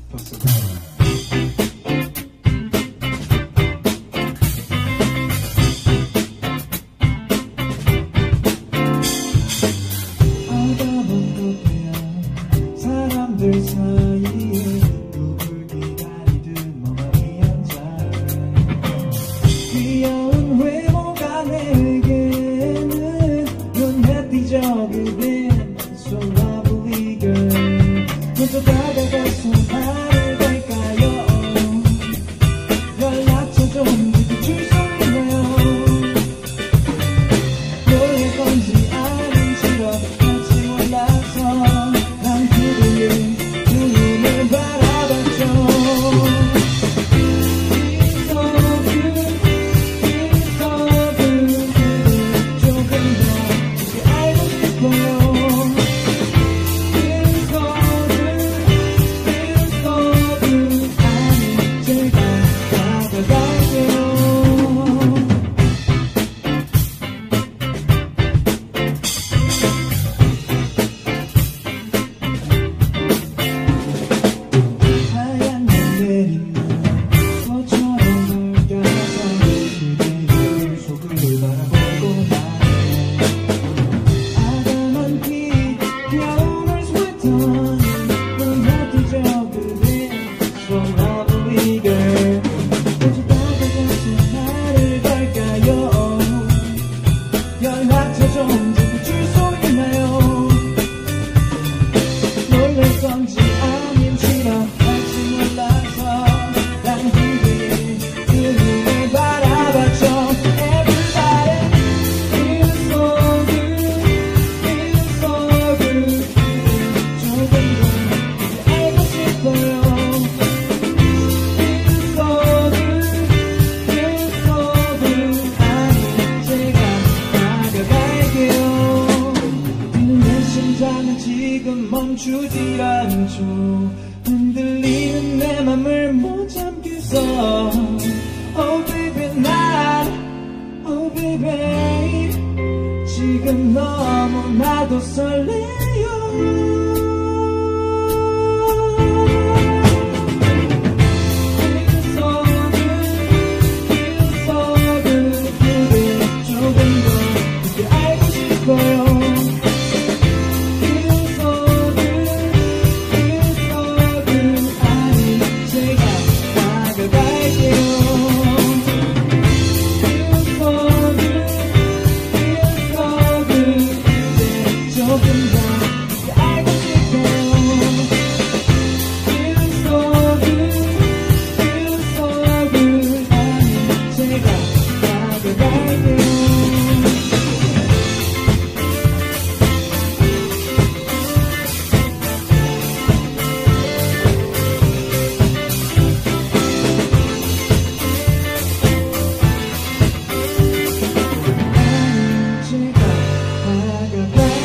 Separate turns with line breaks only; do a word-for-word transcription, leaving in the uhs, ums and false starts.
사람들 사이에 누굴 기다리든 멍하니 앉아 귀여운 외모가 내게는 눈에 띄적이는 So lovely girl 먼저 다가가서 말을 걸까요 연락처 좀 줄 수 있나요 놀랄 건지 아닌지라 같이 몰라서 연락처 좀 줄 수 있나요 놀랄 건지 아닌지라 할지 몰라서 난 그대의 그 눈을 바라봤죠 Everybody feels so good feels so good 조금 더 알고 싶어요 Feels so good feels so good 아니 제가 내 심장은 지금 멈추질 않죠 흔들리는 내 맘을 못 참겠어 Oh baby 난 Oh baby 지금 너무나도 설레요 Bye.